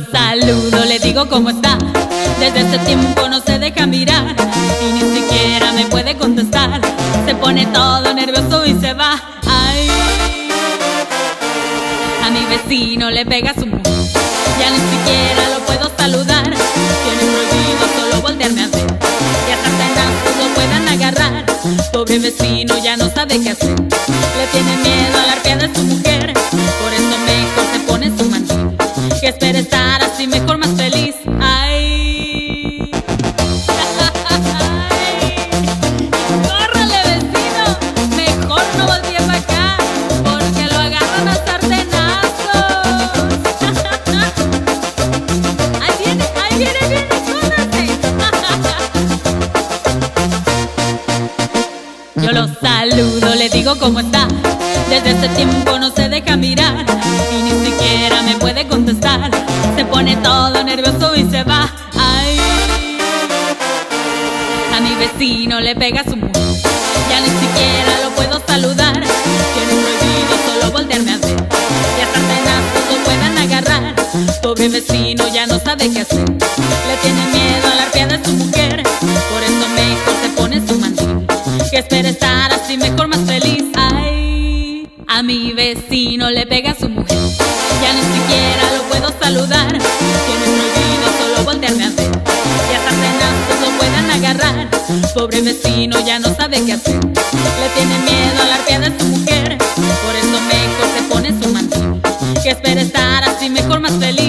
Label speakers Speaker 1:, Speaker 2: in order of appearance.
Speaker 1: saludo, le digo cómo está. Desde ese tiempo no se deja mirar y ni siquiera me puede contestar. Se pone todo nervioso y se va. Ay, a mi vecino le pega su mujer, ya ni siquiera lo puedo saludar. Tiene prohibido solo voltearme a ver y hasta tenazos lo puedan agarrar. Pobre vecino ya no sabe qué hacer, le tiene miedo a la arpía de su mujer. Por eso mejor se pone su mandil, que espera estar así mejor más feliz. Ay, córrale vecino, mejor no voltee para acá, porque lo agarran a sartenazos. Ahí viene, córrate. Yo lo saludo, le digo cómo está. Desde ese tiempo no se deja mirar y ni siquiera me puede contestar. Se pone todo nervioso y se va. Ay, a mi vecino le pega su mujer, ya ni siquiera lo puedo saludar. Tiene prohibido solo voltearme a ver y hasta tenazos lo puedan agarrar. Pobre vecino ya no sabe qué hacer, le tiene miedo a la arpía de su mujer. Por eso mejor se pone su mandil, que espera estar así mejor más feliz. Ay, a mi vecino le pega su mujer, ya ni siquiera lo puedo saludar. Tiene prohibido solo voltearme a ver y hasta tenazos lo puedan agarrar. Pobre vecino ya no sabe qué hacer, le tiene miedo a la arpía de su mujer. Por eso mejor se pone su mandil, que espera estar así mejor más feliz.